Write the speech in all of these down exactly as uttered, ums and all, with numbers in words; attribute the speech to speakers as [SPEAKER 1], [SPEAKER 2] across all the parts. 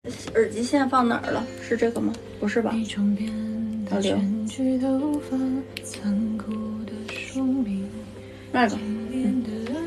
[SPEAKER 1] 耳机线放哪儿了？是这个吗？不是吧？老刘，那个，嗯。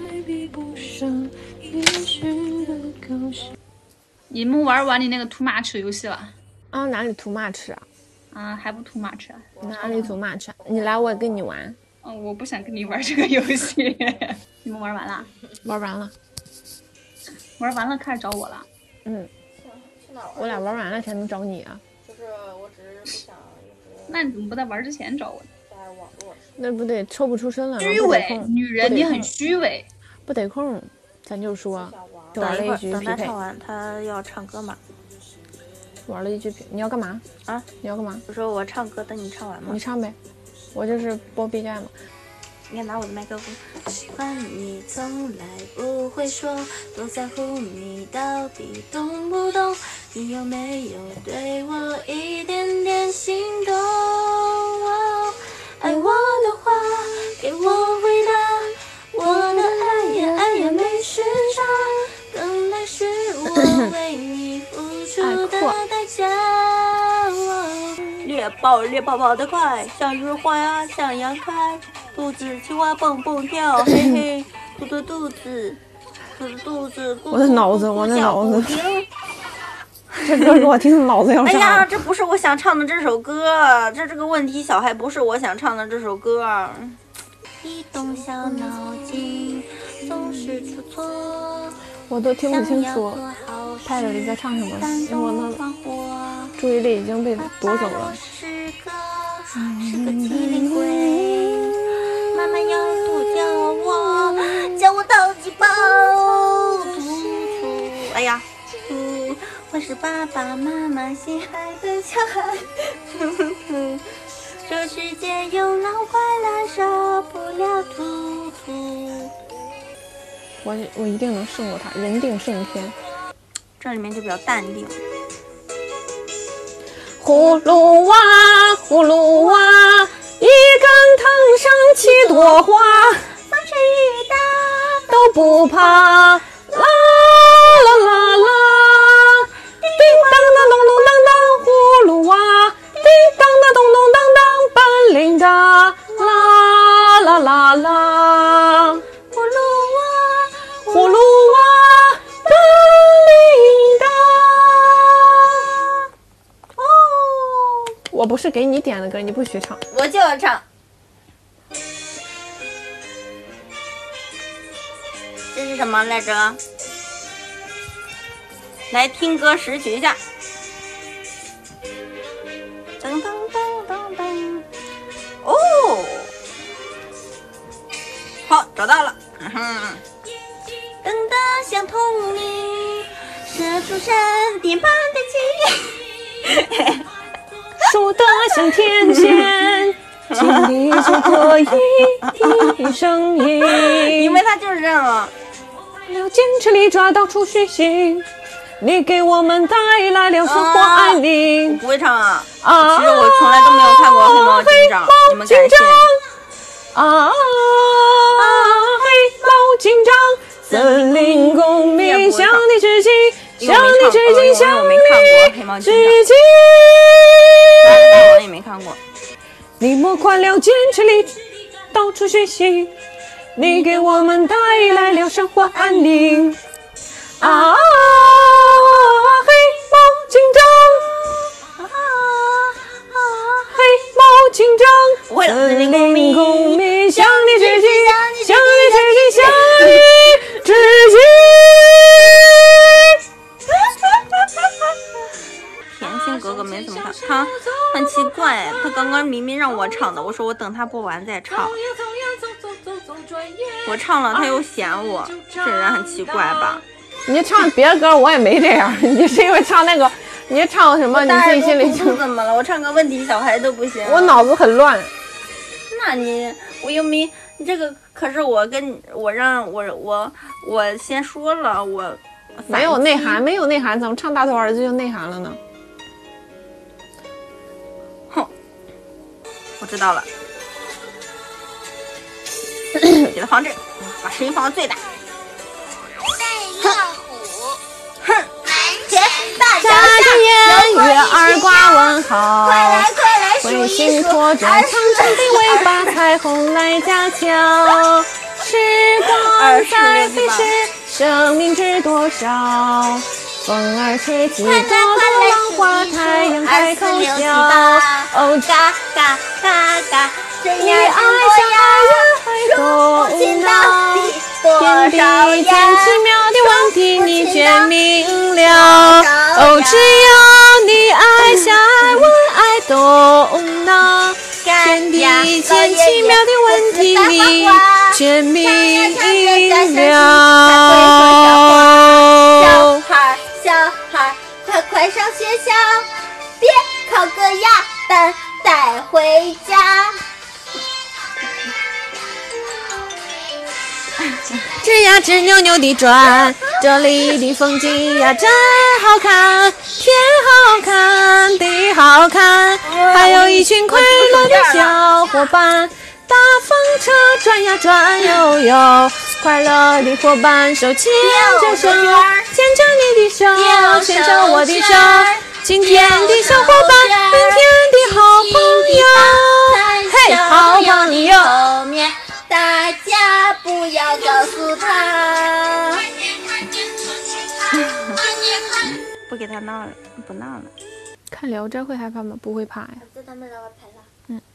[SPEAKER 2] 你们玩完你那个 too much 游戏了？
[SPEAKER 3] 啊，哪里 too much 啊？
[SPEAKER 2] 啊，还不 too much 啊？
[SPEAKER 3] 哪里 too much？你来，我也跟你玩。
[SPEAKER 2] 嗯，我不想跟你玩这个游戏。你们玩完了？
[SPEAKER 3] 玩完了。
[SPEAKER 2] 玩完了，开始找我了。
[SPEAKER 3] 嗯。我俩玩完了才能找你啊。
[SPEAKER 1] 就是我只是不想。
[SPEAKER 2] 那你怎么不在玩之前找我呢？
[SPEAKER 1] 在网络。
[SPEAKER 3] 那不得抽不出身来吗？
[SPEAKER 2] 虚伪，女人你很虚伪。
[SPEAKER 3] 不得空，咱就说玩了一局匹配。
[SPEAKER 1] 等他唱完，他要唱歌嘛。
[SPEAKER 3] 玩了一局匹，你要干嘛
[SPEAKER 1] 啊？
[SPEAKER 3] 你要干嘛？
[SPEAKER 1] 我说我唱歌，等你唱完嘛。
[SPEAKER 3] 你唱呗，我就是播 B G M。
[SPEAKER 1] 应该拿我的麦克风。喜欢你从来不会说，多在乎你到底懂不懂？你有没有对我一点点心动？哦、爱我的话，给我回答。我的爱呀爱呀没时差，等待是我为你付出的代价。猎豹猎豹跑得快，像日花呀像杨开。肚子青蛙蹦蹦跳，嘿嘿，肚子肚子，肚子肚子，
[SPEAKER 3] 我的脑子，我的脑子，这歌给我听的脑子要炸。
[SPEAKER 1] 哎呀，这不是我想唱的这首歌，这这个问题小孩不是我想唱的这首歌。一动小脑筋，总是出错。
[SPEAKER 3] 我都听不清楚 pad 里在唱什么，因为我的注意力已经被夺走了。
[SPEAKER 1] 是个是个机灵鬼。妈妈要多教我，教我淘气包，突出。哎呀，嗯，我是爸爸妈妈心爱的小孩。这世界有老快来少不了突突。
[SPEAKER 3] 我我一定能胜过他，人定胜天。
[SPEAKER 1] 这里面就比较淡定。
[SPEAKER 3] 葫芦娃，葫芦娃。一根藤上七朵花，
[SPEAKER 1] 风吹雨打
[SPEAKER 3] 都不怕。啦啦啦啦，叮当当咚咚当当，葫芦娃，叮当当咚咚当当，本领大。啦啦啦啦，
[SPEAKER 1] 葫芦娃，
[SPEAKER 3] 葫芦娃，本领大。
[SPEAKER 1] 哦，
[SPEAKER 3] 我不是给你点的歌，你不许唱。
[SPEAKER 1] 我就要唱。这是什么来着？来听歌识曲一下。噔噔噔噔噔。哦，好，找到了。嗯哼。等的像铜铃，射出闪电般的气。
[SPEAKER 3] 数得像天线，心里就可以听声音。
[SPEAKER 1] 因为他就是这样了。
[SPEAKER 3] 了坚持里抓到储蓄性，你给我们带来了生活安宁。
[SPEAKER 1] 我不会唱啊，
[SPEAKER 3] 啊！
[SPEAKER 1] 其实我从来都没有看过黑猫警长，你们感谢。
[SPEAKER 3] 啊！黑猫警长，森林公民向你致敬，向你致敬，向你致敬。
[SPEAKER 1] 我也没看过。
[SPEAKER 3] 你莫夸了坚持力，到处学习，你给我们带来了生活安宁。啊！黑猫警长，
[SPEAKER 1] 啊！
[SPEAKER 3] 黑猫警长，
[SPEAKER 1] 森林
[SPEAKER 3] 公民向你致敬，向你致敬，向你致敬。
[SPEAKER 1] 甜心格格没怎么看，他很奇怪，他刚刚明明让我唱的，我说我等他播完再唱，我唱了他又嫌我，这人很奇怪吧？
[SPEAKER 3] 你唱别的歌我也没这样，你是因为唱那个，你唱什么你自己心里就
[SPEAKER 1] 怎么了？我唱个问题小孩都不行，
[SPEAKER 3] 我脑子很乱。
[SPEAKER 1] 那你我又没这个，可是我跟我让我我我先说了，我
[SPEAKER 3] 没有内涵，没有内涵，怎么唱大头儿子就内涵了呢？
[SPEAKER 1] 哼，我知道了，给他放这，把声音放到最大。
[SPEAKER 4] 带老虎，
[SPEAKER 1] 哼，
[SPEAKER 4] 南拳大
[SPEAKER 1] 家。
[SPEAKER 3] 紧拖着长长的尾巴，彩虹来架桥。时光在飞逝，生命值多少？风儿吹起朵朵浪花，太阳开口笑。哦，
[SPEAKER 1] 嘎嘎嘎嘎，
[SPEAKER 3] 你爱像爱人还懂吗？天地间奇妙的问题，你却明了。哦，只要你爱像爱问爱懂呢。天地间奇妙的问题，你却明了。
[SPEAKER 1] 小孩，小孩，快快上学校，别考个鸭蛋带回家。
[SPEAKER 3] 吱呀吱扭扭地转，这里的风景呀真好看，天好看，地好看，还有一群快乐的小伙伴。大风车转呀转悠悠，快乐的伙伴手牵着手，牵着你的手，牵着我的手，今天的小伙伴，明天的好朋友，嘿，好朋友。
[SPEAKER 1] 后面大家不要告诉他。
[SPEAKER 2] 不给他闹了，不闹了。
[SPEAKER 3] 看聊斋会害怕吗？不会怕呀。
[SPEAKER 1] 这他们让我拍了。
[SPEAKER 3] 嗯。